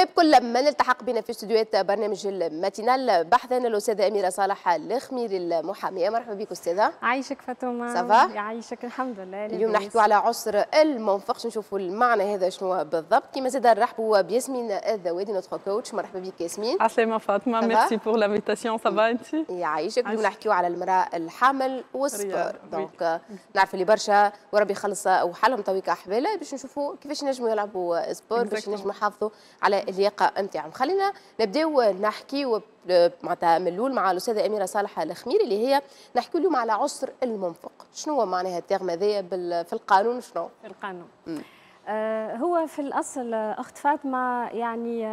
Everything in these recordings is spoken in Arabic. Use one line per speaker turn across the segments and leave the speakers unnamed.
مرحبا بكل من التحق بنا في استديوهات برنامج الماتينال. بحثا الأستاذة أميرة صالح الخميري المحامية. مرحبا بك أستاذة.
عايشك فاطمة.
صافا؟
يعيشك الحمد لله.
اليوم نحكيو على عسر المنفق، نشوفوا المعنى هذا شنو بالضبط. كما زاد نرحبوا بياسمين الذوادي نوتخ كوتش. مرحبا بك ياسمين.
عسلامة فاطمة، ميرسي بور لانفيتاسيون. صافا انت؟
يعيشك. اليوم نحكيو على المرأة الحامل والسبور. دونك نعرف اللي برشا وربي يخلص وحالهم تويك احواله باش نشوفوا كيفاش ينجموا يلعبوا سبور، باش ينجموا يحافظوا على اللياقه نتاعهم. خلينا نبداو نحكيو معناتها من الاول مع الاستاذه اميره صالح الخميري اللي هي نحكيو اليوم على عسر المنفق. شنو هو معناها الترم هذايا في القانون؟ شنو
في القانون؟ هو في الأصل أخت فاطمة يعني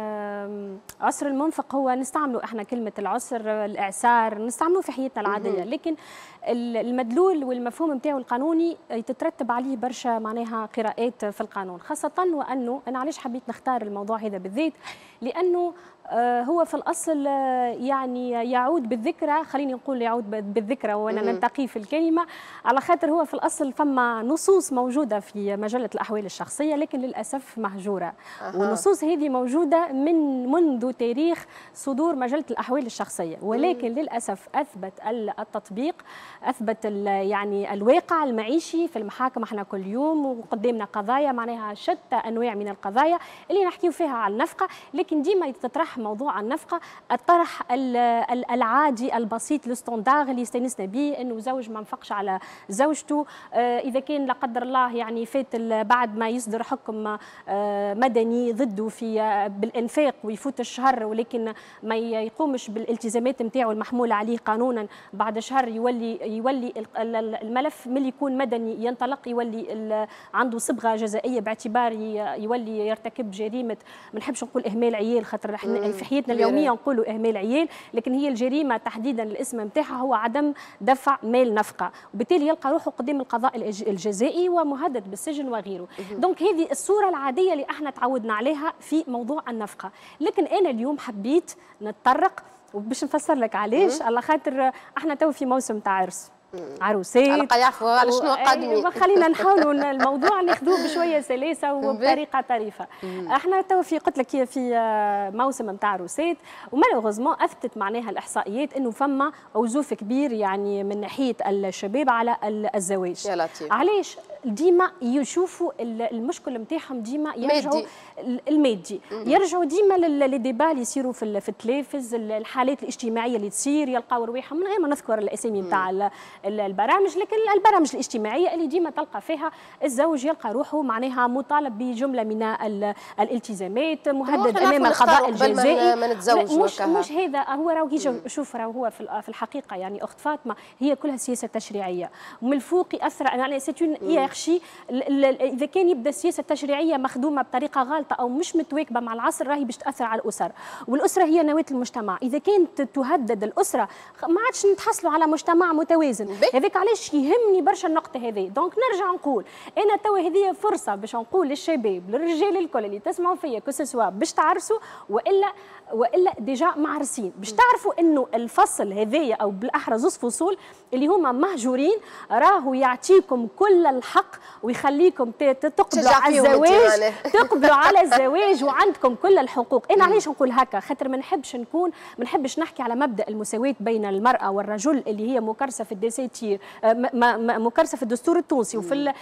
عسر المنفق هو نستعمله احنا كلمة العسر، الإعسار نستعمله في حياتنا العادية، لكن المدلول والمفهوم نتاعو القانوني يتترتب عليه برشا معناها قراءات في القانون، خاصة وأنه أنا علاش حبيت نختار الموضوع هذا بالذات، لأنه هو في الأصل يعني يعود بالذكرى، خليني نقول يعود بالذكرى وأنا ننتقي في الكلمة، على خاطر هو في الأصل فما نصوص موجودة في مجلة الأحوال الشخصية لكن للأسف مهجورة. والنصوص هذه موجودة منذ تاريخ صدور مجلة الأحوال الشخصية، ولكن للأسف أثبت التطبيق، أثبت يعني الواقع المعيشي في المحاكم. احنا كل يوم وقدامنا قضايا معناها شتى أنواع من القضايا اللي نحكيو فيها على النفقة، لكن ديما يتطرح موضوع النفقة الطرح العادي البسيط الستاندار اللي يستانسنا به، انه زوج ما نفقش على زوجته، اذا كان لا قدر الله يعني فات بعد ما يصدر حكم مدني ضده في بالانفاق ويفوت الشهر ولكن ما يقومش بالالتزامات نتاعو المحموله عليه قانونا، بعد شهر يولي الملف من يكون مدني ينطلق يولي عنده صبغه جزائيه باعتبار يولي يرتكب جريمه، ما نحبش نقول اهمال عيال خاطر احنا في حياتنا اليوميه نقولوا اهمال عيال، لكن هي الجريمه تحديدا الاسم نتاعها هو عدم دفع مال نفقه، وبالتالي يلقى روحه قدام القضاء الجزائي ومهدد بالسجن وغيره. دونك هذه الصوره العاديه اللي احنا تعودنا عليها في موضوع النفقه، لكن انا اليوم حبيت نتطرق وباش نفسر لك علاش، على خاطر احنا تو في موسم تاع عرس عروسات
يعرفوا على شنو قادمين.
خلينا نحاولوا الموضوع ناخذوه بشويه سلاسه وبطريقه طريفه. احنا تو في قلت لك في موسم نتاع عروسات، ومالوغوزمون اثبتت معناها الاحصائيات انه فما عزوف كبير يعني من ناحيه الشباب على الزواج.
يا لطيف.
علاش؟ ديما يشوفوا المشكل نتاعهم ديما يرجعوا المادي، يرجعوا ديما للديبا اللي يصيروا في التلفز، الحالات الاجتماعيه اللي تصير، يلقاو رواحهم من غير ما نذكر الاسامي نتاع البرامج، لكن البرامج الاجتماعيه اللي ديما تلقى فيها الزوج يلقى روحه معناها مطالب بجمله من الالتزامات، مهدد امام القضاء الجزائي. مش هذا هو، راهو شوف راهو هو في الحقيقه يعني اخت فاطمه هي كلها سياسه تشريعيه، ومن الفوق ياثر يعني سيتون اذا كان يبدا السياسه التشريعيه مخدومه بطريقه غلطه او مش متواكبه مع العصر راهي باش تاثر على الاسر، والاسره هي نواه المجتمع، اذا كانت تهدد الاسره ما عادش نتحصلوا على مجتمع متوازن. هذاك علاش يهمني برشا النقطه هذه. دونك نرجع نقول انا توا هذه فرصه باش نقول للشباب للرجال الكل اللي تسمعوا فيا كسوا باش تعرسوا والا ديجا معرسين، باش تعرفوا انه الفصل هذايا او بالاحرى زوز فصول اللي هما مهجورين راهو يعطيكم كل الحق ويخليكم تقبلوا على الزواج، تقبلوا على الزواج وعندكم كل الحقوق. انا علاش نقول هكا؟ خاطر ما نحبش نحكي على مبدا المساواه بين المراه والرجل اللي هي مكرسه في الدساتير، مكرسه في الدستور التونسي وفي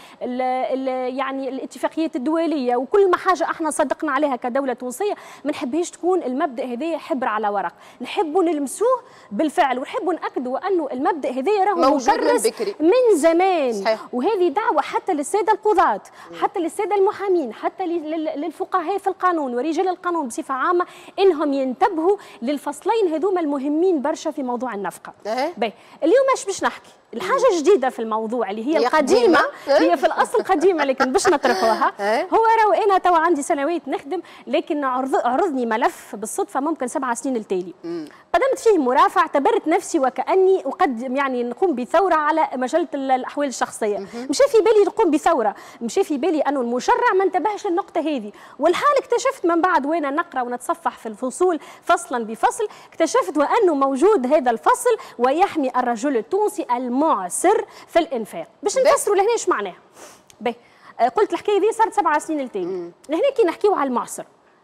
يعني الاتفاقيات الدوليه وكل ما حاجه احنا صدقنا عليها كدوله تونسيه، ما نحبهاش تكون المبدا هذايا حبر على ورق، نحبوا نلمسوه بالفعل ونحبوا ناكدوا انه المبدا هذايا راهو مكرس من زمان. صحيح. وهذه دعوه حتى للساده القضاة، حتى للساده المحامين، حتى للفقهاء في القانون ورجال القانون بصفه عامه، انهم ينتبهوا للفصلين هذوما المهمين برشا في موضوع النفقه. اليوم ايش باش نحكي؟ الحاجة الجديدة في الموضوع اللي هي القديمة، هي في الأصل قديمة لكن باش نطرحوها. هو راهو أنا توا عندي سنوات نخدم، لكن عرضني ملف بالصدفة ممكن 7 سنين التالي، قدمت فيه مرافع، اعتبرت نفسي وكأني أقدم يعني نقوم بثورة على مجلة الأحوال الشخصية. مشى في بالي نقوم بثورة، مشى في بالي أنه المشرع ما انتبهش للنقطة هذه، والحال اكتشفت من بعد وأنا نقرأ ونتصفح في الفصول فصلا بفصل، اكتشفت وأنه موجود هذا الفصل ويحمي الرجل التونسي المعسر في الانفاق. باش نفسروا لهنا ايش معناها؟ قلت الحكايه دي صارت 7 سنين التالي. لهنا كي نحكيو على المعسر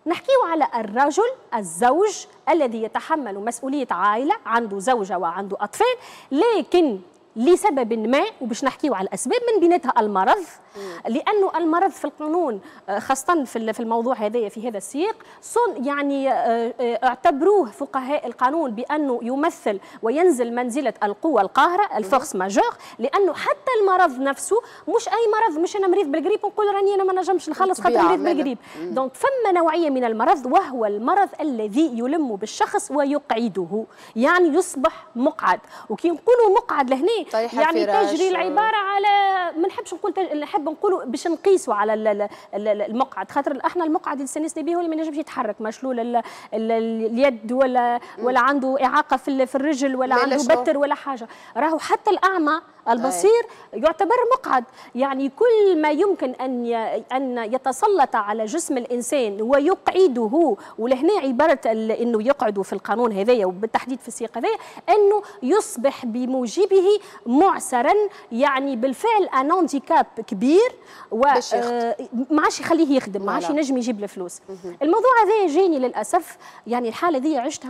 نحكيو على الرجل الزوج الذي يتحمل مسؤولية عائلة، عنده زوجة وعنده أطفال، لكن لسبب ما، وباش نحكيو على الأسباب من بيناتها المرض، لأنه المرض في القانون خاصة في الموضوع هذا في هذا السياق يعني اعتبروه فقهاء القانون بأنه يمثل وينزل منزلة القوة القاهرة الفورس ماجور، لأنه حتى المرض نفسه مش أي مرض، مش أنا مريض بالقريب ونقول راني أنا ما نجمش نخلص خاطر مريض بالقريب. دونك فما نوعية من المرض وهو المرض الذي يلم بالشخص ويقعده، يعني يصبح مقعد. وكي نقولوا مقعد لهنا يعني تجري العبارة على ما نحبش نقول نحب نقولوا باش نقيسوا على المقعد، خاطر احنا المقعد اللي استنسنا به هو اللي ما ينجمش يتحرك، مشلول اليد ولا عنده اعاقه في الرجل ولا عنده بتر ولا حاجه. راهو حتى الاعمى البصير يعتبر مقعد، يعني كل ما يمكن ان يتسلط على جسم الانسان ويقعده، ولهنا عباره انه يقعد في القانون هذايا وبالتحديد في السياق هذايا انه يصبح بموجبه معسرا، يعني بالفعل ان هانديكاب كبير وما عادش يخليه يخدم، ما عادش ينجم يجيب الفلوس. الموضوع هذا جاني للاسف، يعني الحاله ذي عشتها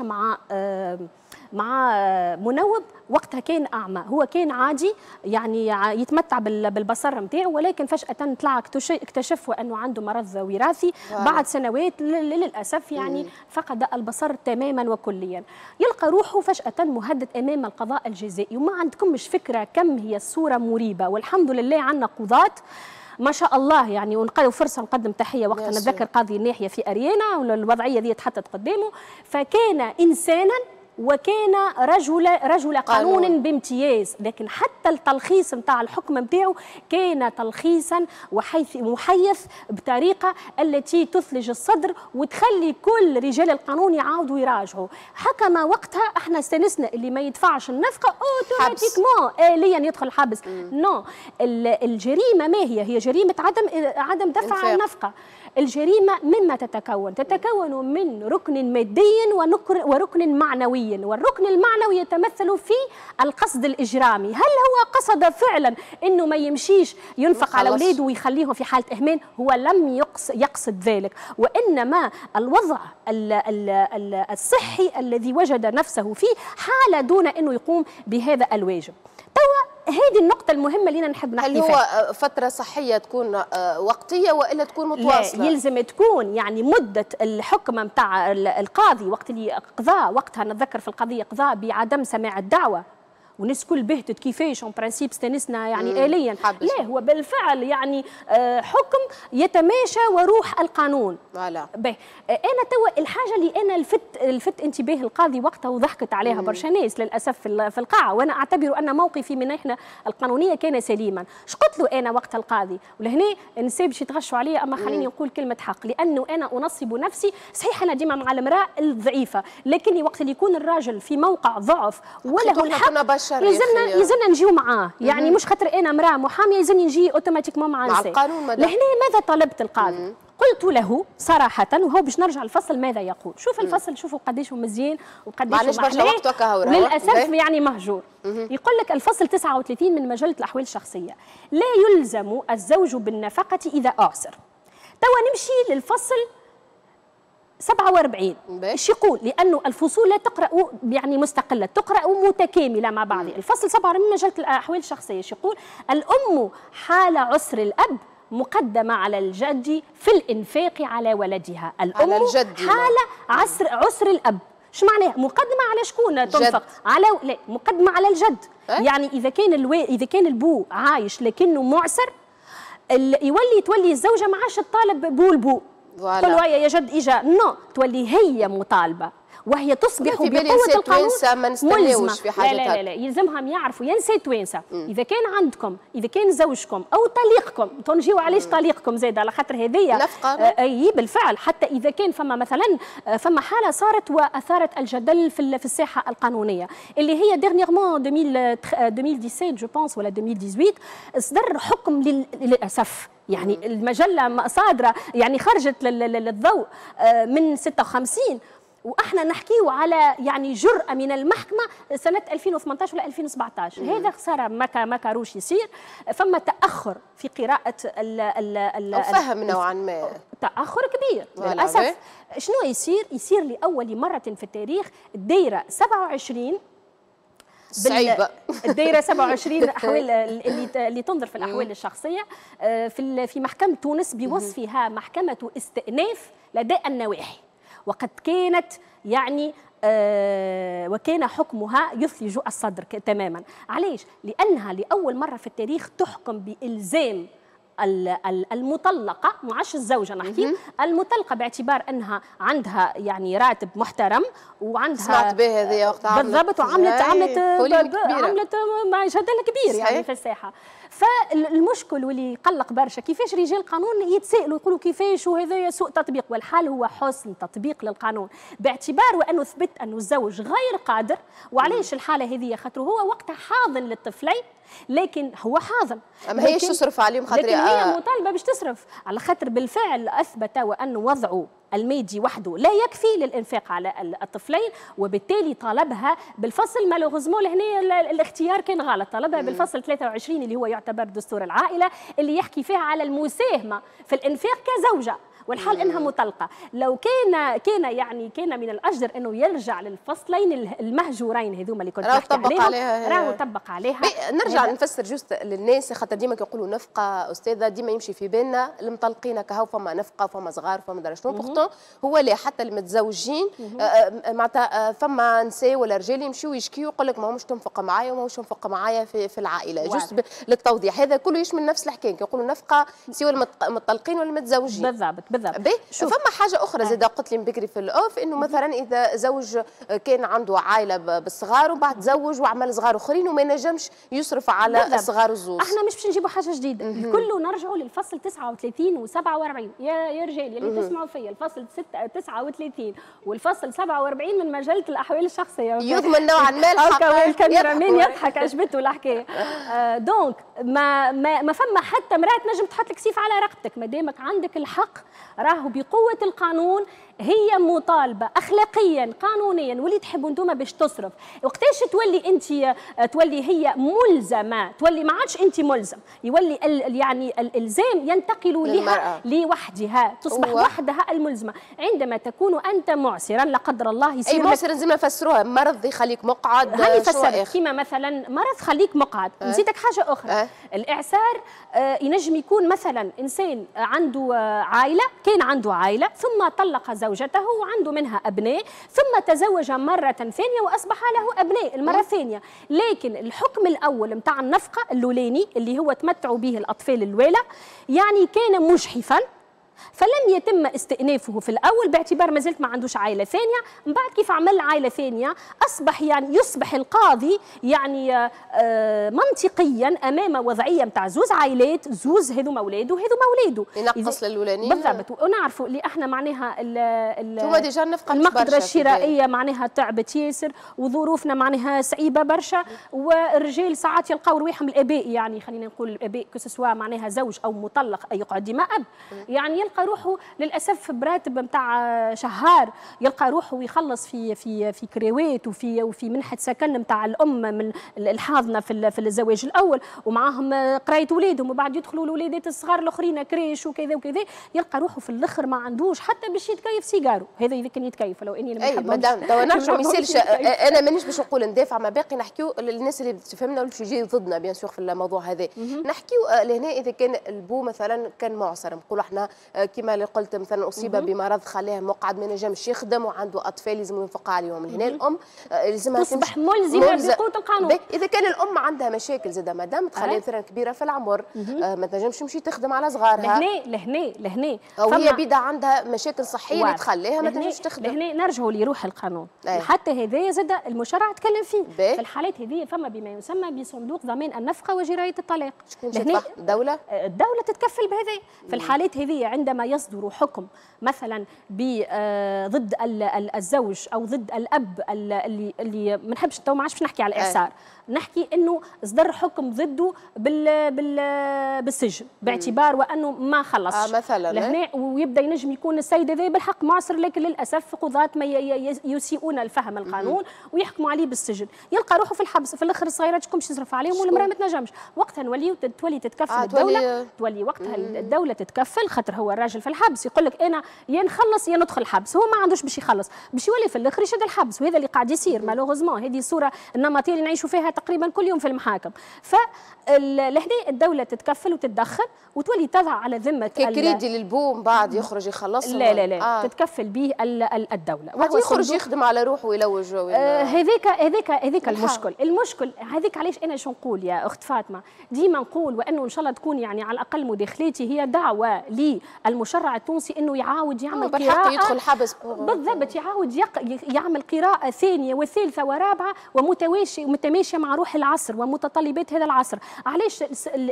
مع منوب وقتها كان اعمى، هو كان عادي يعني يتمتع بالبصر نتاعو، ولكن فجاه طلع اكتشف انه عنده مرض وراثي بعد سنوات للاسف، يعني فقد البصر تماما وكليا. يلقى روحه فجاه مهدد امام القضاء الجزائي، وما عندكمش فكره كم هي الصوره مريبه. والحمد لله عندنا قضاة ما شاء الله، يعني ونقدم فرصه نقدم تحيه وقتها نتذكر قاضي الناحيه في اريانا والوضعيه ذي تحطت قدامه، فكان انسانا وكان رجل قانون بامتياز، لكن حتى التلخيص نتاع الحكم نتاعو كان تلخيصا محيث بطريقه التي تثلج الصدر وتخلي كل رجال القانون يعاودوا يراجعوا. حكم وقتها احنا استنسنا اللي ما يدفعش النفقه اوتوماتيكمون آليا يدخل حبس. نو، الجريمه ما هي جريمه عدم دفع النفقه. الجريمة مما تتكون من ركن مادي وركن معنوي، والركن المعنوي يتمثل في القصد الإجرامي. هل هو قصد فعلا أنه ما يمشيش ينفق على أولاده ويخليهم في حالة إهمال؟ هو لم يقصد ذلك، وإنما الوضع الصحي الذي وجد نفسه فيه حال دون أنه يقوم بهذا الواجب. هذه النقطة المهمة اللي نحب نحكي فيها.
هل هو فترة صحية تكون وقتية وإلا تكون متواصلة؟
لا، يلزم تكون يعني مدة الحكم نتاع القاضي وقت اللي قضاء، وقتها نتذكر في القضية قضاء بعدم سماع الدعوة، والناس كل بهتت كيفاش اون برانسيب استنسنا يعني آليا. لا، هو بالفعل يعني حكم يتماشى وروح القانون.
فوالا.
انا توا الحاجه اللي انا لفت انتباه القاضي وقتها وضحكت عليها برشا ناس للاسف في القاعه، وانا اعتبر ان موقفي من ناحيه القانونيه كان سليما. اش قلت له انا وقت القاضي؟ ولهنا النساء باش يتغشوا عليا، اما خليني نقول كلمه حق، لانه انا انصب نفسي. صحيح انا ديما مع المراه الضعيفه، لكني وقت اللي يكون الراجل في موقع ضعف وله الحق يلزمنا نجيو معاه، يعني مش خاطر انا امراه محاميه يلزمني نجي اوتوماتيكمون مع
القانون.
لهنا ماذا طلبت القاضي؟ قلت له صراحة، وهو باش نرجع الفصل ماذا يقول. شوف الفصل، شوفوا قديش مزيان وقديش محلاه، وللأسف يعني مهجور. يقول لك الفصل 39 من مجلة الأحوال الشخصية: لا يلزم الزوج بالنفقة إذا أعسر. توا نمشي للفصل 47. ايش يقول؟ لانه الفصول لا تقرا يعني مستقله، تقرا متكامله مع بعض. الفصل 47 من مجله الاحوال الشخصيه ايش يقول؟ الام حال عسر الاب مقدمه على الجد في الانفاق على ولدها. الام على الجد حال عسر الاب. ايش معناها؟ مقدمه على شكون تنفق؟ على لا، مقدمه على الجد. يعني اذا كان البو عايش لكنه معسر، تولي الزوجه ما عادش تطالب بو البو، تقول له يا جد اجا، نو، تولي هي مطالبه وهي تصبح بقوة القانون ملزمة. في حاجة لا لا لا، يلزمهم يعرفوا يا نساء توانسة، إذا كان عندكم، إذا كان زوجكم أو طليقكم، تنجيوا علاش طليقكم زاد على خاطر هذيا أي بالفعل، حتى إذا كان فما مثلا فما حالة صارت وأثارت الجدل في الساحة القانونية اللي هي ديرنيغمون 2017 جو بونس ولا 2018 اصدر حكم للأسف. يعني المجلة صادرة يعني خرجت للضوء من 56 واحنا نحكيو على يعني جرأة من المحكمة سنة 2018 ولا 2017. هذا خسارة ما كاروش يصير. فما تأخر في قراءة
أو فهم نوعا ما،
تأخر كبير للأسف. شنو يصير لأول مرة في التاريخ الدائرة 27
صعيبة
الدائرة 27 أحوال اللي تنظر في الأحوال الشخصية في محكمة تونس بوصفها محكمة استئناف لدى النواحي، وقد كانت يعني وكان حكمها يثلج الصدر تماما. علاش؟ لأنها لأول مرة في التاريخ تحكم بإلزام المطلقة، معاش الزوجة نحكي، المطلقة باعتبار أنها عندها يعني راتب محترم وعندها
سمعت به هذه وقتها
بالضبط، وعملت جدل كبير يعني في الساحة. فالمشكل واللي يقلق برشا كيفاش رجال القانون يتسائلوا يقولوا كيفاش وهذا سوء تطبيق، والحال هو حسن تطبيق للقانون باعتبار وأنه ثبت أنه الزوج غير قادر. وعلاش الحالة هذه؟ خاطر هو وقتها حاضن للطفلين، لكن هو حاضن
اما هيش تصرف عليهم خاطر
لكن هي مطالبه باش تصرف، على خاطر بالفعل اثبت وان وضعه المادي وحده لا يكفي للانفاق على الطفلين، وبالتالي طالبها بالفصل. مالوغوزمون لهنا الاختيار كان غلط، طالبها بالفصل 23 اللي هو يعتبر دستور العائله، اللي يحكي فيها على المساهمه في الانفاق كزوجه، والحال انها مطلقه. لو كان من الاجدر انه يرجع للفصلين المهجورين هذوما اللي كنت نحكي عليهم، راهو طبق عليها.
نرجع نفسر جوست للناس خاطر ديما كيقولوا نفقه استاذه، ديما يمشي في بالنا المطلقين كهو فما نفقه وفما صغار وفما درا شنو. بورتون هو لا، حتى المتزوجين معناتها فما نساء ولا رجال يمشيو يشكيو يقول لك ماهوش تنفق معايا وماهوش تنفق معايا في العائله. جوست للتوضيح، هذا كله يشمل نفس الحكايه، كيقولوا نفقه سواء المطلقين ولا المتزوجين.
بالضبط.
فما حاجه اخرى زاد قلت لي بكري في الاوف، انه مثلا اذا زوج كان عنده عائله بالصغار وبعد تزوج وعمل صغار اخرين وما نجمش يصرف على الصغار الزوز،
احنا مش باش نجيبوا حاجه جديده، الكل نرجعوا للفصل 39 و47 يا رجال اللي تسمعوا فيا. الفصل 39 والفصل 47 من مجله الاحوال الشخصيه
يضمن نوعا ما الحق.
الكاميرا مين يضحك عجبته الحكايه. دونك ما فما حتى مراه تنجم تحط لك سيف على رقبتك، ما دامك عندك الحق. راهو بقوة القانون هي مطالبة أخلاقيا قانونيا، واللي تحبوا انتم باش تصرف. وقتاش تولي انت تولي هي ملزمة، تولي ما عادش انت ملزم، يولي يعني الالزام ينتقل لها لوحدها، تصبح وحدها الملزمة. عندما تكون انت معسرا لا قدر الله يصير
اي معسر لازم نفسروها، مرض يخليك مقعد.
هاني فسرت كيما مثلا مرض خليك مقعد. نسيتك حاجة أخرى. الإعسار ينجم يكون مثلا إنسان عنده عائلة، كان عنده عائلة ثم طلق زوجته وعنده منها أبناء، ثم تزوج مرة ثانية وأصبح له أبناء المرة الثانية، لكن الحكم الأول متاع النفقة اللولاني اللي هو تمتعوا به الأطفال الوالة يعني كان مجحفا، فلم يتم استئنافه في الاول باعتبار ما زلت ما عندوش عائله ثانيه. من بعد كيف عمل عائله ثانيه اصبح يعني يصبح القاضي يعني منطقيا امام وضعيه نتاع زوز عائلات، زوز هذوما اولاده وهذوما اولاده،
ينقص للاولانيين
بالضبط. ونعرفوا اللي احنا معناها
هو ديجا
المقدره الشرائيه معناها تعبت ياسر، وظروفنا معناها صعيبه برشا، والرجال ساعات يلقاو رواحهم الاباء، يعني خلينا نقول الاباء كسوا معناها زوج او مطلق أي يقعد ديما اب، يعني يلقى روحه للاسف براتب نتاع شهر، يلقى روحه يخلص في كريوات وفي منحه سكن نتاع الام من الحاضنه في الزواج الاول، ومعاهم قرايه ولادهم، وبعد يدخلوا الولادات الصغار الاخرين كريش وكذا وكذا، يلقى روحه في الاخر ما عندوش حتى باش يتكيف سيجارو. هذا اذا كان يتكيف، لو اني
ما مدام تو نرجع ما يصيرش. انا مانيش باش نقول ندافع، ما باقي نحكيو للناس اللي بتفهمنا واللي يجي ضدنا بيان سور في الموضوع هذا. نحكيو لهنا اذا كان البو مثلا كان معسر، نقولوا احنا كما اللي قلت مثلا اصيب بمرض خلاه مقعد ما نجمش يخدم وعنده اطفال لازم ينفق عليهم، هنا الام لازمها
تصبح ملزمه بقوه القانون.
اذا كان الام عندها مشاكل زاد مادام تخليها مثلا كبيره في العمر ما تنجمش تمشي تخدم على صغارها،
لهنا
او هي بيدا عندها مشاكل صحيه اللي تخليها ما تنجمش تخدم.
لهنا نرجعوا لروح القانون. حتى هذايا زاد المشرع تكلم فيه. في الحالات هذه فما بما يسمى بصندوق ضمان النفقه وجرايه الطلاق.
شكون تدفع؟ الدوله
تتكفل بهذا. في الحالات هذه عندما يصدر حكم مثلا ضد الزوج او ضد الاب اللي ما نحبش تو ما عادش نحكي على الاعسار، نحكي انه صدر حكم ضده بالسجن باعتبار وانه ما خلصش
مثلا
لهنا، ويبدا ينجم يكون السيد هذا بالحق معسر، لكن للاسف قضاة ما يسيئون الفهم القانون ويحكموا عليه بالسجن، يلقى روحه في الحبس، في الاخر الصغيرات شكون باش يصرف عليهم والمراه ما تنجمش، وقتها تولي تتكفل الدوله، تولي وقتها الدوله تتكفل، خاطر هو الراجل في الحبس يقول لك انا يا نخلص يا ندخل الحبس، هو ما عندوش باش يخلص، باش يولي في الاخر يشد الحبس، وهذا اللي قاعد يصير مالوغوزمون، هذه الصوره النمطيه اللي نعيشوا فيها تقريبا كل يوم في المحاكم. فلهنا الدوله تتكفل وتتدخل وتولي تضع على ذمه
كريدي للبوم بعد يخرج يخلص.
لا تتكفل به الدوله،
وهو يخرج يخدم على روحه ويلوج.
هذيك المشكل هذيك علاش انا شو نقول يا اخت فاطمه، ديما نقول وانه ان شاء الله تكون يعني على الاقل مداخلتي هي دعوه للمشرع التونسي انه يعاود يعمل قراءه،
يدخل حبس
بالضبط، يعاود يعمل قراءه ثانيه وثالثه ورابعه ومتماشيه مع روح العصر ومتطلبات هذا العصر. علاش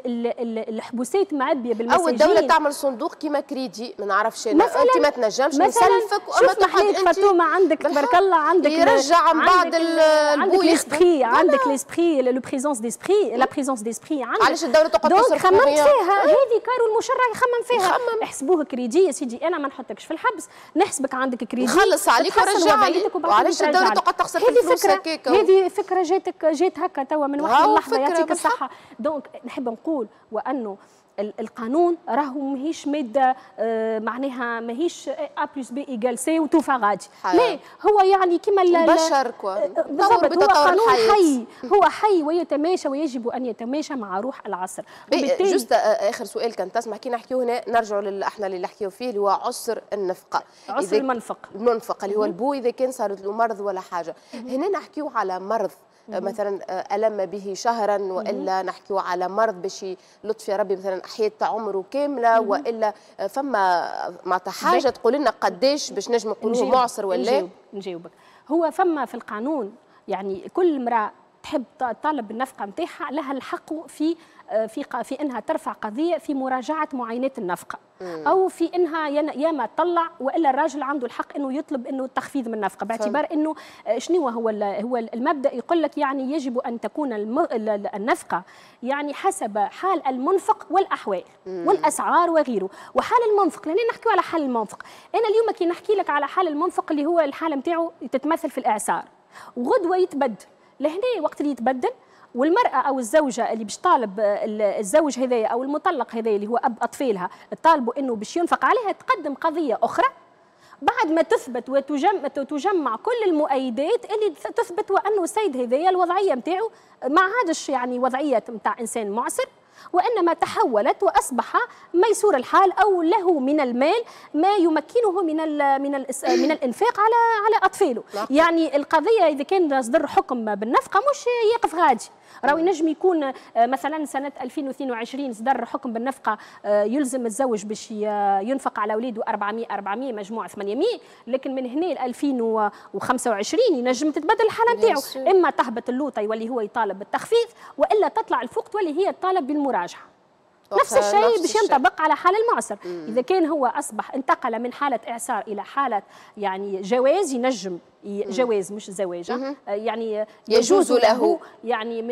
الحبوسات معبيه بالمساجين؟
او الدوله تعمل صندوق كيما كريدي، ما نعرفش انت ما تنجمش نسلفك
وما تحليك فاطمه، عندك تبارك الله، عندك
يرجع من بعد البو
ليسبري، عندك ليسبري، لو بريزونس ديسبري، لا بريزونس ديسبري عندك.
علاش الدوله تقعد تصرف
خممت فيها هذه كارو المشرع يخمم فيها، احسبوه كريدي يا سيدي، انا ما نحطكش في الحبس، نحسبك عندك كريدي
نخلص عليك ورجع لي، وعلاش الدوله تقعد تخسر في الفلوس هكاك؟
هذه فكره جات هكا توا من واحد اللحظه، يعطيك الصحه. دونك نحب نقول وانه القانون راهو ماهيش ماده معناها ماهيش ا بلس بي ايكال سي وتوفى غادي، لا هو يعني كما
البشر
بالضبط، هو قانون حي، هو حي ويتماشى ويجب ان يتماشى مع روح العصر.
جوست اخر سؤال كان تسمح كي نحكيو هنا نرجعوا احنا اللي نحكيو فيه اللي هو عسر النفقه،
عسر المنفق
اللي هو البو اذا كان صارت له مرض ولا حاجه. هنا نحكيو على مرض مثلا ألم به شهرا، والا نحكيو على مرض باش لطف يا ربي مثلا احياء عمره كامله، والا فما معناتها حاجه تقول لنا قداش باش نجم نقولوه معسر ولا؟
نجاوبك. هو فما في القانون يعني كل امراه تحب تطالب بالنفقه نتاعها لها الحق في انها ترفع قضيه في مراجعه معاينات النفقه، او في انها ياما تطلع، والا الراجل عنده الحق انه يطلب انه التخفيض من النفقه، باعتبار انه شنو هو المبدا يقول لك يعني يجب ان تكون النفقه يعني حسب حال المنفق والاحوال والاسعار وغيره. وحال المنفق لان نحكيو على حال المنفق، انا اليوم كي نحكي لك على حال المنفق اللي هو الحاله نتاعو تتمثل في الاعسار، وغدوه يتبدل، لهنا وقت اللي يتبدل والمرأة أو الزوجة اللي باش طالب الزوج هذايا أو المطلق هذايا اللي هو أب أطفالها طالبوا إنه باش ينفق عليها، تقدم قضية أخرى بعد ما تثبت وتجمع كل المؤيدات اللي تثبت وأنه السيد هذايا الوضعية نتاعو ما عادش يعني وضعية نتاع إنسان معسر، وإنما تحولت وأصبح ميسور الحال أو له من المال ما يمكنه من الإنفاق على أطفاله. يعني القضية إذا كان صدر حكم بالنفقة مش يقف غادي، راهو ينجم يكون مثلا سنة 2022 صدر حكم بالنفقة يلزم الزوج باش ينفق على أولاده 400 مجموع 800، لكن من هنا ل 2025 ينجم تتبدل الحالة نتاعو، إما تهبط اللوطة يولي هو يطالب بالتخفيض، وإلا تطلع الفوق تولي هي تطالب بالمراجعة. نفس الشيء باش ينطبق على حال المعسر. إذا كان هو أصبح انتقل من حالة إعسار إلى حالة يعني جواز، ينجم جواز مش زواج، يعني يجوز له يعني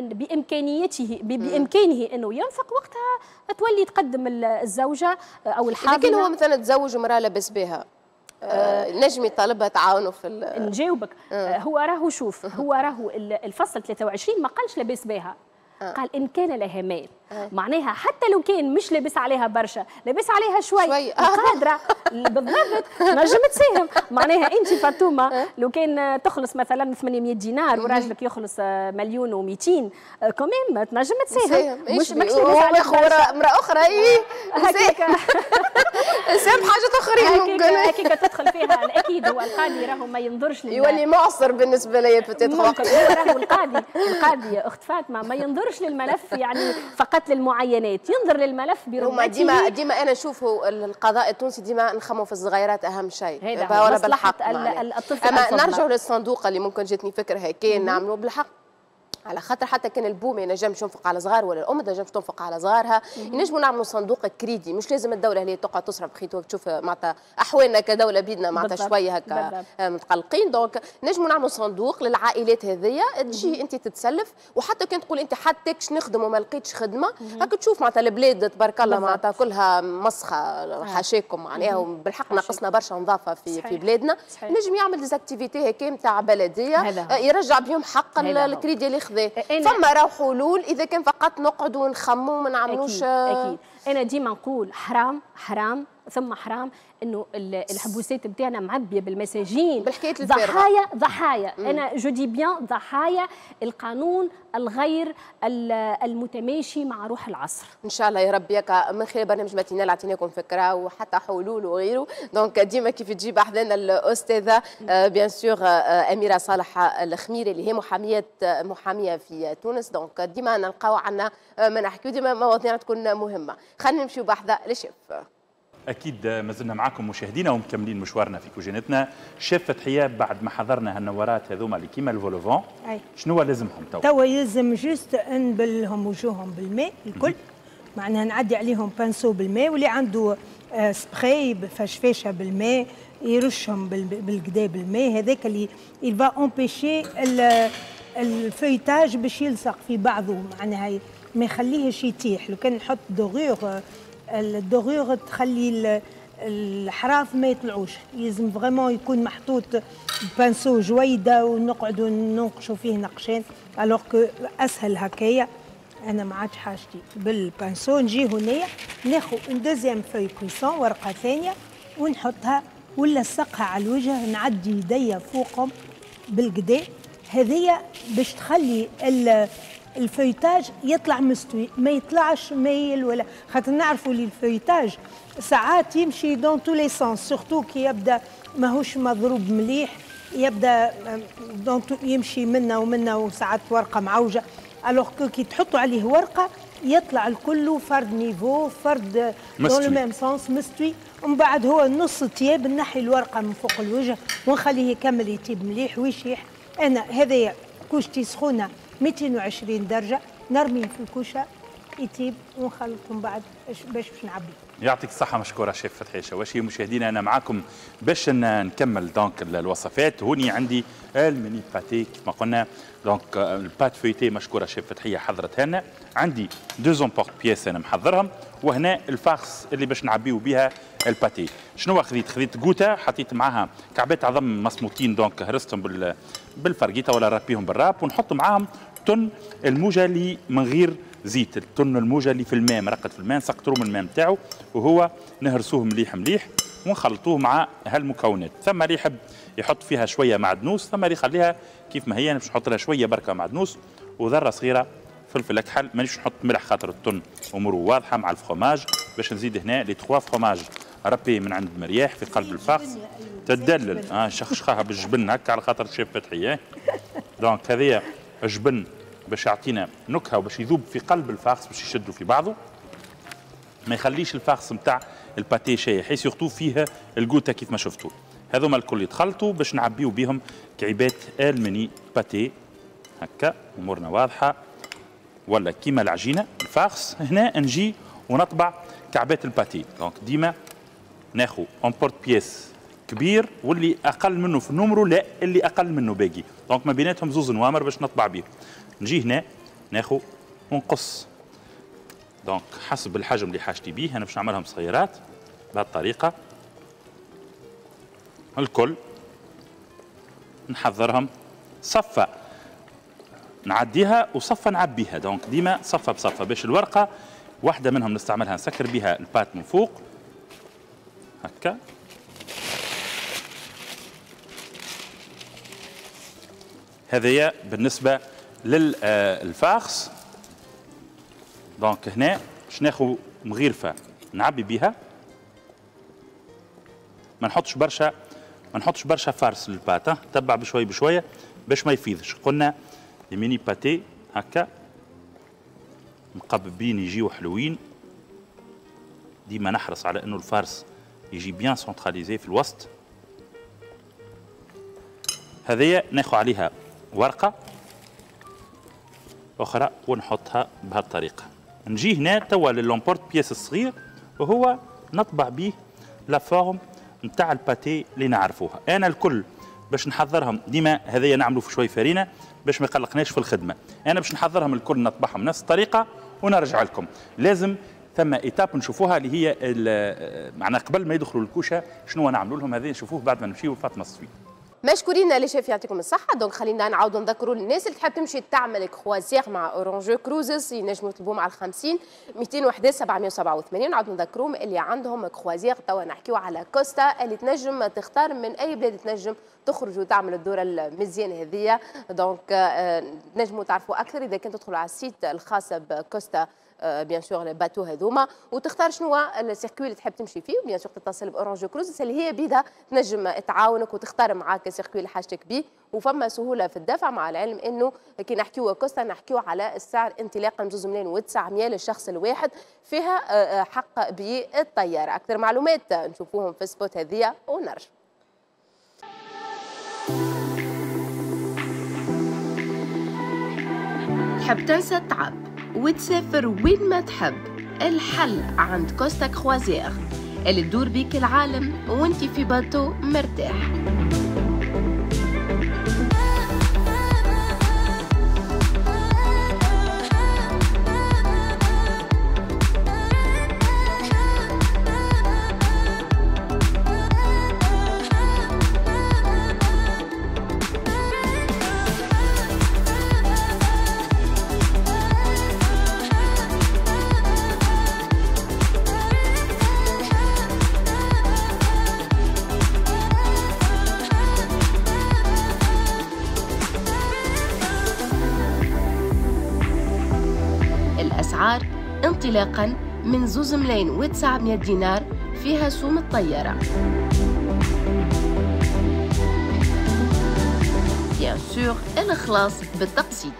بإمكانه أنه ينفق، وقتها تولي تقدم الزوجة أو الحاضنة.
لكن هو مثلا تزوج امرأة لبس بها نجم يطالبها تعاونوا في
نجاوبك. هو راهو شوف، هو راهو الفصل 23 ما قالش لبس بها، قال إن كان لها مال، معناها حتى لو كان مش لابس عليها برشا، لابس عليها شوي قادرة بالضبط نجم تساهم. معناها أنت فاطمة لو كان تخلص مثلا 800 دينار وراجلك يخلص 1,200,000 كمان تنجم تساهم، مش ماكش لابس عليها
امرأة أخرى هكاك سام حاجة أخرين
هكاك تدخل فيها. الأكيد هو القاضي راهو ما ينظرش
يولي معصر بالنسبة لي
ممكن. هو راهو القاضي يا أخت فاطمة ما ينظرش للملف يعني فقط للمعاينات، ينظر للملف برمته.
ديما انا نشوفوا القضاء التونسي ديما نخموا في الصغيرات اهم شيء،
ولا بالحق الطفل.
اما نرجعوا للصندوق اللي ممكن جاتني فكره هيك نعملوا بالحق على خاطر حتى كان البو ما ينجمش ينفق على صغار ولا الام ما تنجمش تنفق على صغارها، ينجموا نعملوا صندوق كريدي، مش لازم الدوله هي تقعد تصرف بخيط تشوف معناتها احوالنا كدوله بيدنا معناتها شويه هكا متقلقين، دونك نجموا نعملوا صندوق للعائلات هذيا تجي انت تتسلف، وحتى كان تقول انت حتىكش نخدم وما لقيتش خدمه هكا تشوف معناتها البلاد تبارك الله معناتها كلها مسخه حاشاكم معناها، وبالحق ناقصنا برشا نظافه في بلادنا، نجم يعمل ديزاكتيفيتي هكا نتاع بلديه يرجع بهم حق الكريدي اللي خذاه. فما راهو حلول اذا كان فقط نقعدوا ونخموا وما نعملوش.
اكيد انا ديما نقول حرام حرام ثم حرام انه الحبوسات نتاعنا معبيه بالمساجين
بالحكايه
ضحايا انا جو دي بيان ضحايا القانون الغير المتماشي مع روح العصر.
ان شاء الله يا رب ياك من خلال برنامج ماتينال عطيناكم فكره وحتى حلول وغيره، دونك ديما كيف تجيب احذانا الاستاذه بيان سور اميره صالح الخميري اللي هي محاميه في تونس، دونك ديما نلقاو عندنا ما نحكيو ديما مواضيع تكون مهمه. خلينا نمشيو بحذا للشيف.
اكيد ما زلنا معكم مشاهدينا ومكملين مشوارنا في كوجينتنا. شيف فتحيه بعد ما حضرنا هالنورات هذوما اللي كيما الفولوفون شنو لازمهم توا
يلزم جوست نبلهم وجوههم بالماء الكل، معناها نعدي عليهم بانسو بالماء، واللي عنده سبراي فشفاشه بالماء يرشهم بالقدا بالماء، هذاك اللي يلفا امبيشي الفيتاج باش يلصق في بعضه، معناها ما يخليهش يتيح. لو كان نحط دوغور الدوغور تخلي الحراف ما يطلعوش، لازم فريمون يكون محطوط بانسو جويده ونقعدوا ننقشوا فيه نقشين، الوغ كو اسهل هكايا. انا ما عادش حاجتي بالبانسو، نجي هنايا ناخذ ان دوزيام فوي كويسون ورقه ثانيه ونحطها ولا نلصقها على الوجه، نعدي يديا فوقهم بالقدا، هذيا باش تخلي الفيتاج يطلع مستوي، ما يطلعش مايل ولا، خاطر نعرفوا اللي الفيتاج ساعات يمشي دون تو لي سونس، سورتو كي يبدا ماهوش مضروب مليح، يبدا يمشي منا ومنا وساعات ورقه معوجه، الوغ كي تحطوا عليه ورقه يطلع الكل فرد نيفو، فرد دون لو ميم سونس مستوي، ومن بعد هو نص طياب نحي الورقه من فوق الوجه ونخليه يكمل يطيب مليح ويشيح. انا هذايا كوشتي سخونه 220 درجه، نرميه في الكوشه يطيب ونخلطهم بعد باش نعبي.
يعطيك الصحة مشكورة شيف فتحي شواشي. مشاهدينا أنا معكم باش نكمل دونك الوصفات. هوني عندي الميني باتي كيف ما قلنا، دونك البات فويتي مشكورة شيف فتحية حضرتها لنا. عندي دو زومبورت بياس أنا محضرهم، وهنا الفاخس اللي باش نعبيو بها الباتي. شنو خذيت جوتا، حطيت معاها كعبات عظم مصموطين، دونك هرستهم بالفرقيطة ولا رابيهم بالراب، ونحط معاهم تن الموجة اللي من غير زيت، التن الموجة اللي في الماء مرقد في الماء، نسقطروه من الماء نتاعو وهو نهرسوه مليح مليح ونخلطوه مع هالمكونات. ثم اللي يحب يحط فيها شويه معدنوس، ثم اللي يخليها كيف ما هي. انا باش نحط لها شويه بركه معدنوس وذره صغيره فلفل اكحل، مانيش نحط ملح خاطر التن اموره واضحه مع الفخوماج. باش نزيد هنا لي 3 فخوماج ربي من عند مرياح في قلب الفاخس تدلل شخشخها بالجبن هكا على خاطر شيف فتحي. دونك هذيا الجبن باش يعطينا نكهه وباش يذوب في قلب الفاخس باش يشدوا في بعضه، ما يخليش الفاخس نتاع الباتي شايح، سورتو فيها الجوتا كيف ما شفتوا. هذوما الكل يتخلطوا باش نعبيو بهم كعيبات الميني باتي هكا، امورنا واضحه ولا كيما العجينه. الفاخس هنا نجي ونطبع كعبات الباتي، دونك ديما ناخذ اون بورت بياس كبير، واللي اقل منه في النمرو لا اللي اقل منه باقي، دونك ما بيناتهم زوز نوامر باش نطبع بيه. نجي هنا ناخذ ونقص، دونك حسب الحجم اللي حاجتي بيه. انا باش نعملهم صغيرات بهالطريقه الكل، نحضرهم صفه نعديها وصفه نعبيها، دونك ديما صفه بصفه باش الورقه واحده منهم نستعملها نسكر بها البات من فوق هكا. هذايا بالنسبه للفاخس. دونك هنا باش ناخذ مغيرفه نعبي بها، ما نحطش برشا فارس للبات، تبع بشوي بشويه باش ما يفيضش. قلنا الميني باتي هكا مقببين يجيو حلوين، ديما نحرص على انه الفارس يجي بيان سونتراليزي في الوسط. هذيا ناخذ عليها ورقه اخرى ونحطها بهالطريقه. نجي هنا توا للامبورت بيس الصغير وهو نطبع به لا فورم نتاع الباتي اللي نعرفوها. انا الكل باش نحضرهم ديما هذايا نعملوا في شوي فرينه باش ما يقلقناش في الخدمه. انا باش نحضرهم الكل نطبعهم نفس الطريقه ونرجع لكم. لازم ثم ايتاب نشوفوها اللي هي معناها قبل ما يدخلوا الكوشه شنو نعملوا لهم. هذا نشوفوه بعد ما نمشيو لفاطمه الصفي.
مشكورين لشيف يعطيكم الصحة. دونك خلينا نعاودوا نذكروا الناس اللي تحب تمشي تعمل كروازير مع اورانجو كروزز ينجموا يطلبوهم على 50 201 787. نعاودوا نذكروهم اللي عندهم كروازير. توا نحكيو على كوستا اللي تنجم تختار من أي بلاد تنجم تخرج وتعمل الدورة المزيانة هذيا. دونك نجموا تعرفوا أكثر إذا كنت تدخلوا على السيت الخاص بكوستا بيان سور الباتو هذوما وتختار شنو هو السيركوي اللي تحب تمشي فيه. وبيان سور تتصل باورانجو كروز اللي هي بيدها تنجم تعاونك وتختار معاك السيركوي اللي حاجتك به. وفما سهوله في الدفع مع العلم انه كي نحكيو كوستا نحكيو على السعر انطلاقا من 2,900 للشخص الواحد فيها حق بالطياره. اكثر معلومات نشوفوهم في السبوت هذيا ونرجع. تحب تنسى التعب وتسافر وين ما تحب؟ الحل عند كوستا كروازير اللي تدور بيك العالم وانتي في باتو مرتاح. الأسعار انطلاقا من 2,900 دينار فيها سوم الطيارة. بيان سور الخلاص بالتقسيط.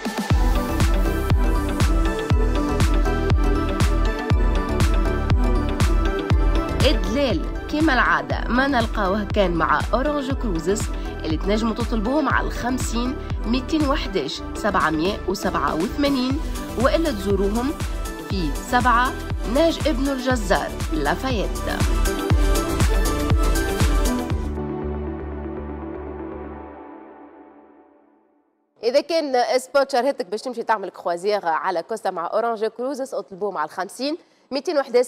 إدلال كما العادة ما نلقاوه كان مع أورانجو كروزز اللي تنجموا تطلبوهم على 50 211 787 وإلا تزوروهم في 7 ناج ابن الجزار لافايت. إذا كان سبوت شرهتك باش تمشي تعمل كروازير على كوستا مع أورانجو كروزز اطلبوهم على 50 201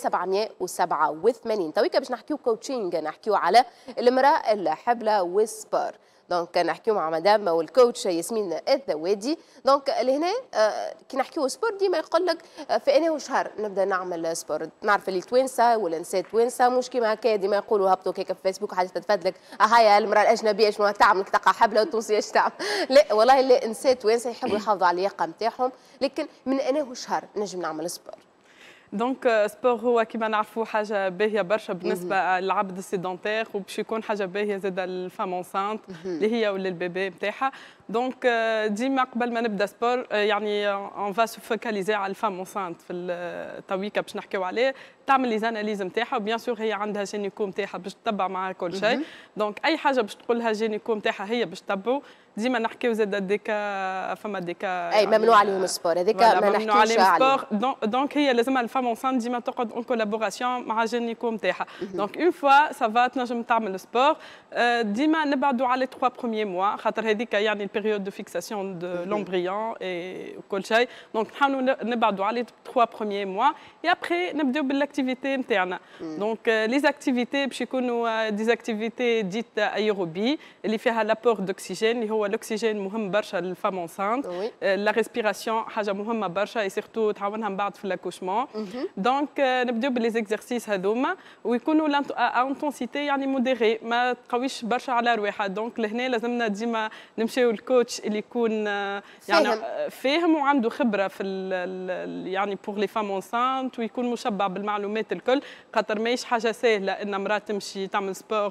787. تويكا باش نحكيو كوتشينج نحكيو على المرأة الحبلة والسبور. دونك نحكيو مع مدام والكوتش ياسمين الذوادي. دونك لهنا كي نحكيو سبور ديما يقول لك في انه شهر نبدا نعمل سبور. نعرف اللي توانسه والنساء توانسه مش كيما هكا ديما يقولوا هبطوا هيك في فيسبوك حاجه تتفادلك هاي المراه الاجنبيه شنو تعمل تلقى حبله والتونسيه ايش تعمل. لا والله اللي النساء توانسه يحبوا يحافظوا على اللياقه نتاعهم لكن من انه شهر نجم نعمل سبور.
دونك سبور هو كما نعرفوا حاجه باهيه برشا بالنسبه للعبد السيدونتير وباش يكون حاجه باهيه زاد الفام اونسانت اللي هي ولا البيبي نتاعها. دونك ديما قبل ما نبدا سبور يعني اون فا سو فوكاليزي على الفام اونسانت في التويكا باش نحكيو عليه تعمل لي زاناليز نتاعها وبيان سور هي عندها جينيكو نتاعها باش تتبع معها كل شيء. دونك اي حاجه باش تقول لها جينيكو نتاعها هي باش تتبعوا. ديما نحكيو زاد ديكا فما ديكا
اي ممنوع عليهم السبور هذيك ما نحكيوش عليهم.
دونك هي لازمها الفام اونسانت ديما تقعد اون كولابوراسيون مع جينيكو نتاعها. دونك اون فوا سافا تنجم تعمل سبور. ديما نبعدوا على 3 بروميير موا خاطر هذيك يعني البيريود دو فيكساسيون دو لومبريون اي كل شيء. دونك نحاولوا نبعدوا على 3 بروميير موا اي ابري نبداو بالاكتيفيتي نتاعنا. دونك لي زاكتيفيتي باش يكونوا دي زاكتيفيتي ديت ايروبي اللي فيها لابور دوكسيجين اللي هو الاكسجين مهم برشا للفام اونسانت. لا ريسبيراسيون حاجه مهمه برشا اي سيرتو تعاونها من بعد في الاكوشمون. دونك نبداو بالليزيكزارسيس هذوما ويكونوا انتونسيتي يعني موديري ما تقويش برشا على رواحها. دونك لهنا لازمنا ديما نمشيو الكوتش اللي يكون يعني فاهم وعنده خبره في يعني بور لي فام اونسانت ويكون مشبع بالمعلومات الكل خاطر ماهيش حاجه سهله ان امراه تمشي تعمل سبور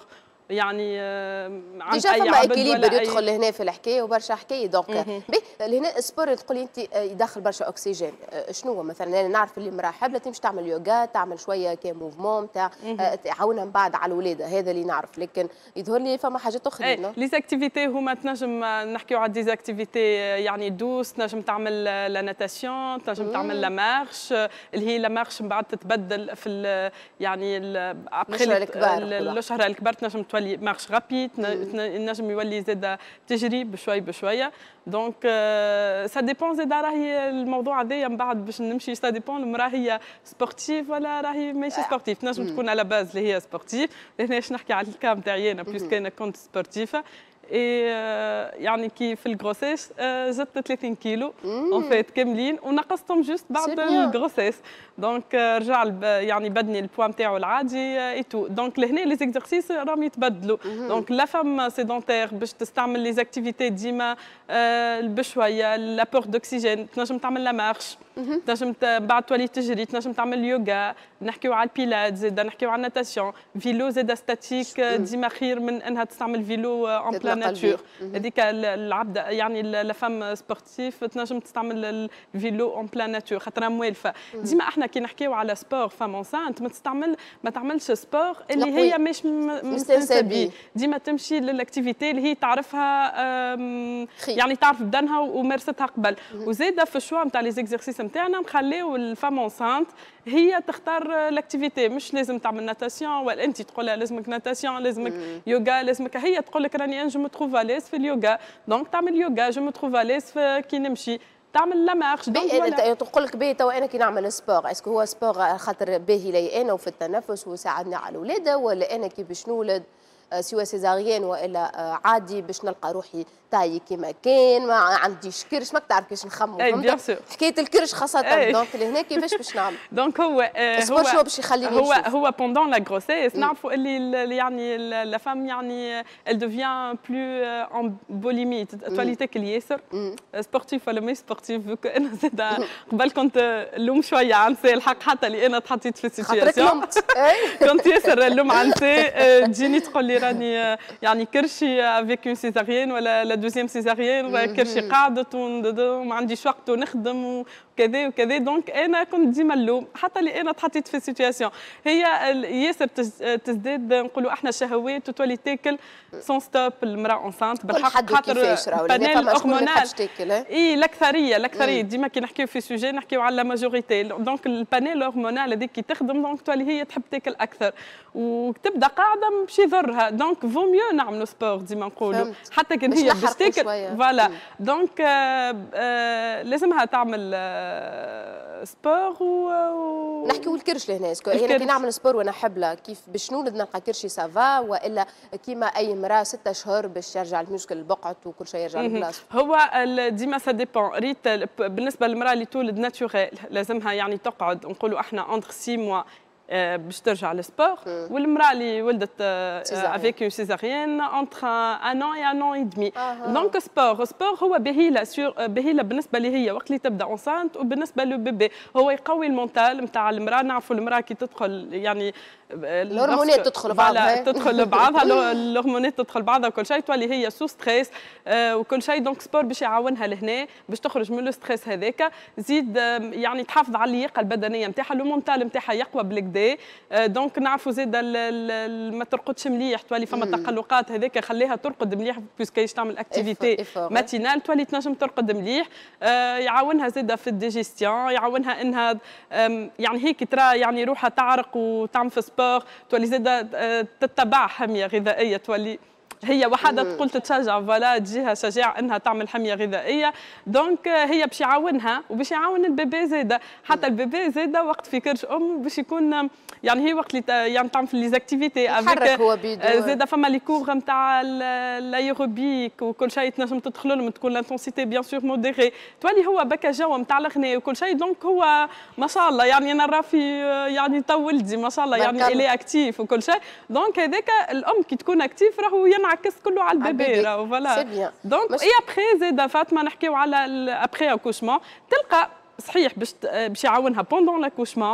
يعني
عند اي عبد ولا يدخل هنا في الحكايه وبرشا حكايه دونك لهنا السبور تقول انت يدخل برشا اكسجين. شنو هو مثلا؟ انا نعرف اللي امراه حابه تمشي تعمل يوغا، تعمل شويه كموفمون نتاع تعاونها من بعد على الولاده، هذا اللي نعرف. لكن يظهر لي فما حاجات اخرى.
لي زاكتيفيتي هما تنجم نحكيو على دي زاكتيفيتي يعني دوس، تنجم تعمل لا ناتاسيون، تنجم تعمل لا مارش اللي هي لا مارش من بعد تتبدل في يعني الاشهر الكبار تنجم تولي مارش رابيد، نجم يولي زاد تجري بشوي بشويه. دونك سا ديبون زاد راهي الموضوع هذايا من بعد باش نمشي سا ديبون المراه هي سبورتيف ولا راهي ماشي سبورتيف. تنجم تكون على باز اللي هي سبورتيف. هنا باش نحكي على الكام نتاعي انا بيسكو انا كنت سبورتيفه يعني كي في الغروسيس زدت 30 كيلو اون فيت كاملين ونقصتهم جوست بعد الغروسيس. دونك رجع يعني بدني البوا نتاعو العادي اي تو. دونك لهنا لي زيكزارسيس راهم يتبدلوا. دونك لا فام سيدونتير باش تستعمل لي زاكتيفيتي ديما بشويه لابور دوكسيجين، تنجم تعمل لا مارش، تنجم بعد تولي تجري، تنجم تعمل يوغا، نحكيو على البيلات زاد، نحكيو على الناتاسيون، فيلو زاد ستاتيك ديما خير من انها تستعمل فيلو اون بلان ناتور. هذيك العبد يعني لا فام سبورتيف تنجم تستعمل الفيلو اون بلان ناتور خاطرها موالفه. ديما احنا كي نحكيو على سبور فام انسانت ما تعملش سبور اللي هي مش مستنسبه، ديما تمشي للاكتيفيتي اللي هي تعرفها يعني تعرف بدنها ومارستها قبل. وزاده في الشوا نتاع لي زيكزارسيس نتاعنا نخليو الفام انسانت هي تختار الاكتيفيتي، مش لازم تعمل ناتاسيون ولا انت تقول لها لازمك ناتاسيون، لازمك يوغا، لازمك هي تقول لك راني جو متروف اليز في اليوغا، دونك تعمل يوغا، جو متروف اليز كي نمشي تعمل لا مارش.
تقول لك باهي توا انا كي نعمل سبور، اسكو هو سبور خاطر باهي لي انا وفي التنفس وساعدني على الولاده، ولا انا كي باش نولد سواء سيزاريان والا عادي باش نلقى روحي تاي كيما كان ما عنديش كرش، ماك تعرف كيفاش نخمم حكايه الكرش خاصه. دونك لهنا كيفاش باش نعمل؟
دونك هو
شنو باش يخليني
هو بوندون لا غروسيس نعرفوا اللي يعني لا فام يعني ال دوفيان بلو ان بوليمي، تولي تاكل ياسر سبورتيف ولا مش سبورتيف. انا زاد قبل كنت نلوم شويه عن سي الحق حتى اللي انا تحطيت في السيتياسيون كنت ياسر نلوم عن سي تجيني تقول لي راني يعني كرشي افيك اون سيزاريين ولا دوزيام سيزاريين كرشي قاعدت وما عنديش وقت ونخدم وكذا وكذا. دونك انا كنت ديما نلوم حتى اللي انا تحطيت في السيتياسيون هي ياسر تزداد نقولوا احنا شهوات وتولي تاكل سون ستوب المراه انسانت بالحق خاطر البانيل هرمونال اي الاكثريه ديما كي نحكيو في سوجي نحكيو على لا ماجوريتي. دونك البانيل هرمونال هذيك كي تخدم دونك تولي هي تحب تاكل اكثر وتبدا قاعده باش يضرها. دونك فو ميو نعملوا سبور ديما نقولوا حتى كان هي باش تاكل فوالا. دونك لازمها تعمل سبور
نحكيو الكرش لهنا. اسكو انا كي نعمل سبور وانا حبله كيف باش نولد نلقى كرشي سافا، والا كيما اي امراه 6 اشهر باش يرجع المشكل البقعه وكل شيء يرجع لبلاصته؟
هو ديما سا ديبون ريت بالنسبه للمراه اللي تولد ناتوريل لازمها يعني تقعد نقولوا احنا اندر 6 موا باش ترجع للسبور، والمراه اللي ولدت افيك اون سيزاريين انتر ان ان اي ان ان دمي. دونك سبور هو بهيله بالنسبه لي هي وقت اللي تبدا اونسانت، وبالنسبه لو بيبي هو يقوي المونتال نتاع المراه. نعرفوا المراه كي تدخل يعني
الهرمونات تدخل بعضها
الهرمونات تدخل بعضها وكل شيء تولي هي سو ستريس وكل شيء. دونك سبور باش يعاونها لهنا باش تخرج من لو ستريس هذاك، زيد يعني تحافظ على اللياقه البدنيه نتاعها، لو مونتال نتاعها يقوى بالكدا. دونك نعرفوا زيد ما ترقدش مليح، تولي فما تقلقات هذاك خليها ترقد مليح بيسكايش تعمل اكتيفيتي ماتينال تولي تنجم ترقد مليح. يعاونها زيد في الديجيستيون، يعاونها انها يعني هيك ترى يعني روحها تعرق وتعمل في سبور، تولي زيد تتبع حميه غذائيه، تولي هي وحدها تقول تتشجع فوالا تجيها شجاع انها تعمل حميه غذائيه. دونك هي باش يعاونها وباش يعاون البيبي زاده، حتى البيبي زاده وقت في كرش ام باش يكون يعني هي وقت اللي يعني تعمل في لي زاكتيفيتي افيك زاده فما لي كور نتاع الايروبيك وكل شيء تنجم تدخل لهم، تكون لانتونسيتي بيان سور موديري، تولي هو بكا جو نتاع الغناء وكل شيء. دونك هو ما شاء الله يعني انا نرى في يعني تو ولدي ما شاء الله يعني الي اكتيف وكل شيء. دونك هذاك الام كي تكون اكتيف راهو ينعكس كله على البيبي راهو فوالا. دونك اي ابخي زاده فاطمه نحكيو على ابخي اكوشمون، تلقى صحيح باش يعاونها بوندون لاكوشمون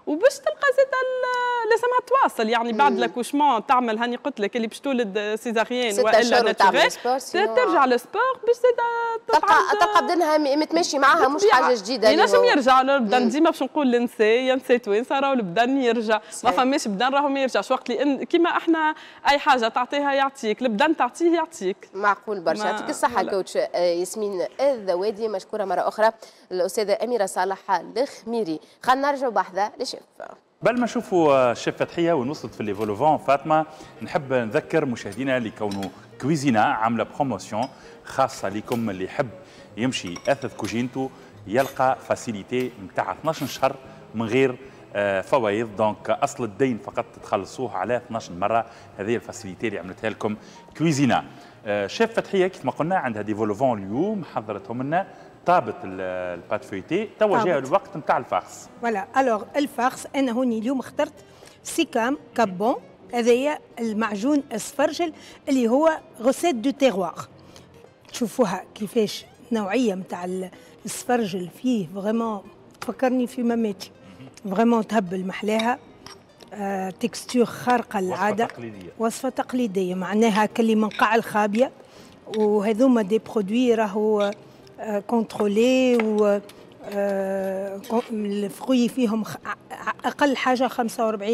وباش تلقى زاد لازمها تواصل يعني بعد لاكوشمون تعمل هاني قلت لك اللي باش تولد سيزاريين والا ناتوريل ترجع للسبور باش زاد
تلقى بدنها متماشي معاها مش حاجه جديده.
ينجم يرجع البدن ديما باش نقول للنساء يا نساء توانسه راهو البدن يرجع ما فماش بدن راهو ما يرجعش وقت اللي كيما احنا اي حاجه تعطيها يعطيك البدن تعطيه يعطيك.
معقول برشا. يعطيك الصحه كوتش ياسمين الذوادي مشكوره مره اخرى. الاستاذه اميره صالح الخميري. خلينا نرجعوا بحذا لشيف.
قبل ما نشوفوا شيف فتحيه ونوصلت في ليفولوفون فاطمه نحب نذكر مشاهدينا اللي كونوا كويزينا عامله بروموسيون خاصه لكم اللي يحب يمشي اثث كوجينتو يلقى فاسيليتي نتاع 12 شهر من غير فوائد. دونك اصل الدين فقط تخلصوه على 12 مره. هذه الفاسيليتي اللي عملتها لكم كويزينا. شيف فتحيه كيف ما قلنا عندها ديفولوفون اليوم حضرتهم لنا طابت البات فويتي. توا جاء الوقت نتاع الفارس.
فوالا الوغ الفارس انا هوني اليوم اخترت سيكام كابون. هذايا المعجون السفرجل اللي هو غوسيت دو تيغوار. تشوفوها كيفاش نوعيه نتاع السفرجل فيه فريمون تفكرني في ماماتي فريمون تهبل محلاها. تكستور خارقه للعاده. وصفه تقليديه معناها كلي من قاع الخابيه وهذوما دي برودوي راهو كونترولي و الفروي فيهم اقل حاجه 45%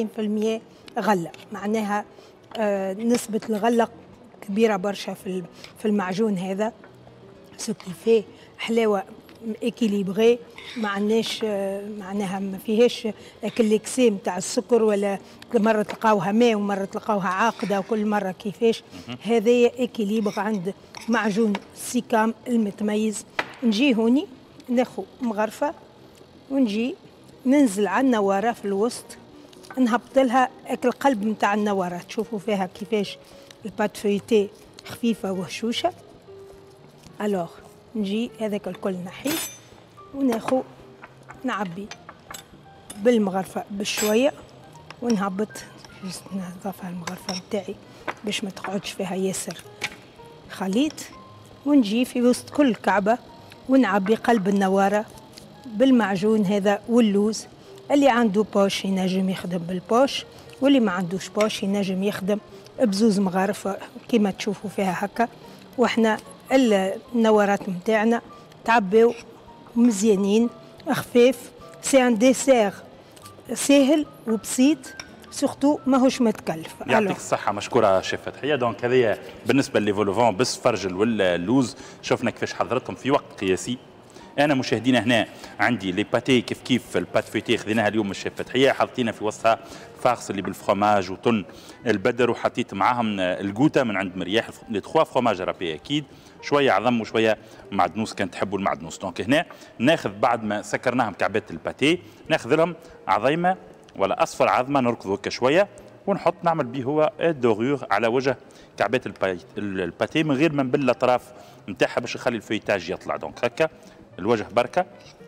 غله معناها نسبه الغله كبيره برشا في المعجون هذا. سو كيفاه حلاوه اكيليبري ما عندناش معناها ما فيهاش الاكسي نتاع السكر ولا مره تلقاوها ماء ومره تلقاوها عاقده وكل مره كيفاش. هذايا اكيليبر عند معجون سيكام المتميز. نجي هوني ناخذ مغرفه ونجي ننزل على النواره في الوسط نهبط لها القلب نتاع النواره. تشوفوا فيها كيفاش البات فويتي خفيفه وهشوشه. الوغ نجي هذاك الكل نحيه وناخذ نعبي بالمغرفه بشويه ونهبط نظفها المغرفه نتاعي باش ما تقعدش فيها ياسر خليط. ونجي في وسط كل كعبه ونعبي قلب النواره بالمعجون هذا واللوز. اللي عنده بوش ينجم يخدم بالبوش واللي ما عندوش بوش ينجم يخدم بزوز مغارف كما تشوفوا فيها هكا. واحنا النوارات نتاعنا تعبيو مزيانين خفاف. سي ان ديسير ساهل وبسيط سورتو ماهوش متكلف.
يعطيك الصحة مشكورة شيف فتحية. دونك هذه بالنسبة للفولوفون بالسفرجل واللوز شفنا كيفاش حضرتهم في وقت قياسي. انا مشاهدينا هنا عندي لي باتي كيف البات فويتي خذيناها اليوم من الشيف فتحيه حطينا في وسطها فارس اللي بالفرomاج وطن البدر وحطيت معاهم الجوتا من عند مرياح لي 3 فرomاج رابي اكيد شويه عظم وشويه معدنوس كان تحبوا المعدنوس. دونك هنا ناخذ بعد ما سكرناهم كعبات الباتي ناخذ لهم عظيمه ولا اصفر عظمه نركضوا هكا شويه ونحط نعمل به هو الدوريور على وجه كعبات الباتي من غير ما نبل الاطراف نتاعها باش نخلي الفيتاج يطلع. دونك هكا الوجه بركه.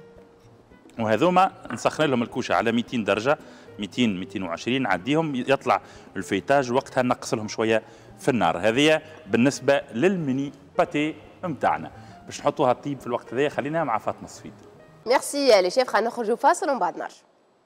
وهذوما نسخن لهم الكوشه على 200 درجه 200 220 نعديهم يطلع الفيتاج وقتها نقص لهم شويه في النار. هذه بالنسبه للميني باتي نتاعنا باش نحطوها طيب في الوقت هذا. خلينا مع فاطمه الصفيد.
ميرسي لي شيف. خلينا نخرجوا فاصل ومن بعد نرجع.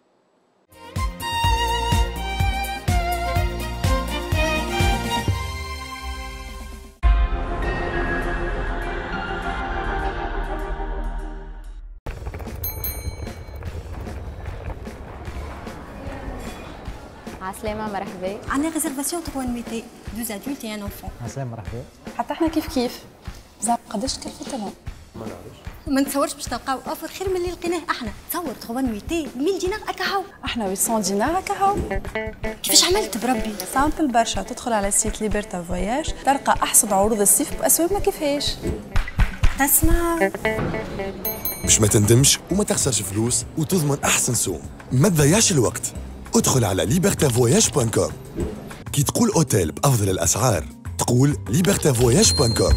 عسلامة مرحبا.
عندنا ريزرفاسيون 3 نويتي 2 adultes et un enfant.
عسلامة مرحبا.
حتى احنا كيف زعما قداش تكلفتنا؟
ما نعرفش.
ما نتصورش باش تلقاو اوفر خير من اللي لقيناه احنا. تصور 3 نويتي 1000 دينار هكا هاو.
احنا 800 دينار هكا هاو.
كيفاش عملت بربي؟
سامبل برشا. تدخل على سيت ليبرتا فواياج تلقى احسن عروض الصيف باسواقنا كيفاش.
تسمع
باش ما تندمش وما تخسرش فلوس وتضمن احسن سوم. ما تضيعش الوقت. ادخل على libertavoyage.com. كي تقول اوتيل بافضل الاسعار تقول libertavoyage.com.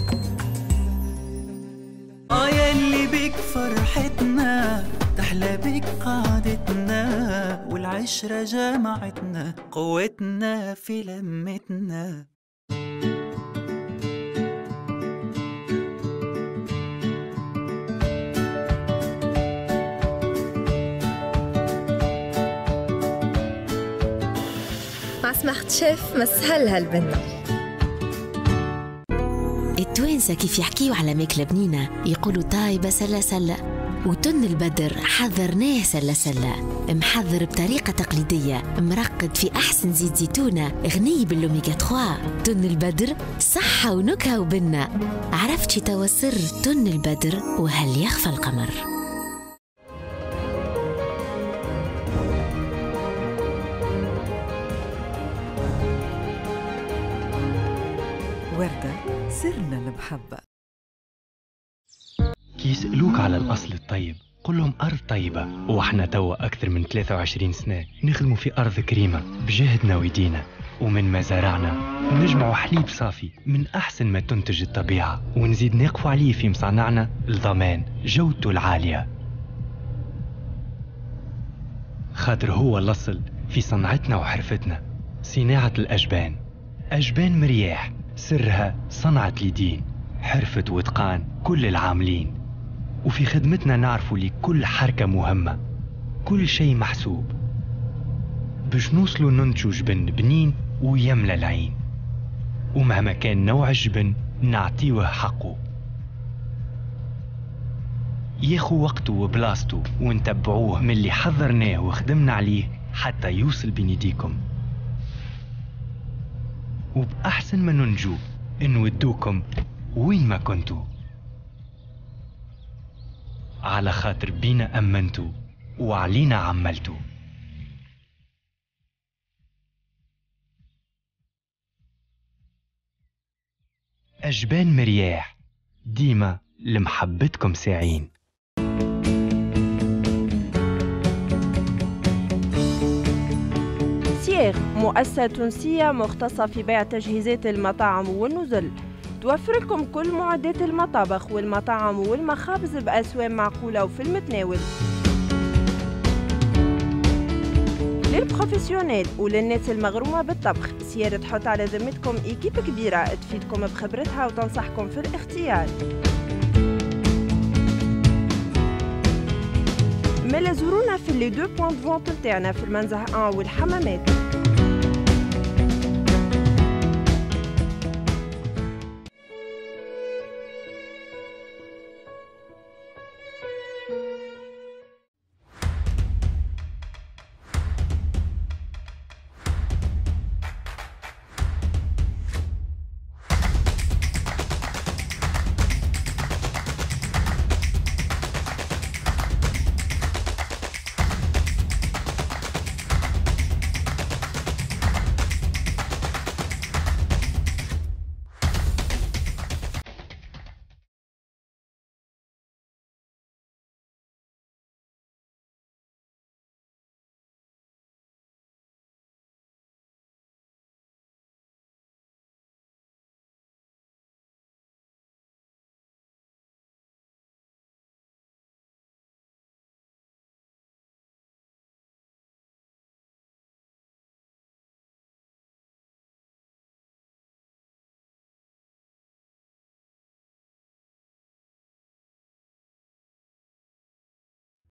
يا اللي بك فرحتنا تحلى بك قعدتنا والعشرة جمعتنا قوتنا في لمتنا.
مع سمارت شيف مسهلها البنة.
التوانسة كيف يحكيوا على ماكلة بنينة يقولوا طايبة سلة سلة، وتن البدر حضرناه سلة سلة، محضر بطريقة تقليدية، مرقد في أحسن زيت زيتونة، غني بالأوميغا 3. تن البدر صحة ونكهة وبنة. عرفت شي توا سر تن البدر وهل يخفى القمر.
وردة سرنا المحبة.
كي يسألوك على الأصل الطيب قل لهم أرض طيبة، وإحنا توا أكثر من 23 سنة نخدموا في أرض كريمة بجهدنا ويدينا، ومن مزارعنا نجمعوا حليب صافي من أحسن ما تنتج الطبيعة، ونزيد نقفوا عليه في مصانعنا لضمان جودته العالية، خاطر هو الأصل في صنعتنا وحرفتنا. صناعة الأجبان، أجبان مرياح سرها صنعة اليدين، حرفة واتقان كل العاملين، وفي خدمتنا نعرفوا لكل حركة مهمة كل شيء محسوب باش نوصلوا ننتجوا جبن بنين ويملى العين، ومهما كان نوع الجبن نعطيوه حقه، ياخو وقته وبلاصته، ونتبعوه من اللي حضرناه وخدمنا عليه حتى يوصل بين يديكم، وبأحسن ما ننجو نودوكم وين ما كنتوا، على خاطر بينا أمنتوا وعلينا عملتوا. أجبان مرياح ديما لمحبتكم ساعين.
سيغ مؤسسة تونسية مختصة في بيع تجهيزات المطاعم والنزل، توفر لكم كل معدات المطابخ والمطاعم والمخابز بأسواق معقولة وفي المتناول. للبروفيسيونيل وللناس المغرومة بالطبخ، سيارة تحط على ذمتكم إيكيب كبيرة تفيدكم بخبرتها وتنصحكم في الاختيار. ملا زورونا في اللي 2 بوينت فونت نتاعنا في المنزه 1 والحمامات.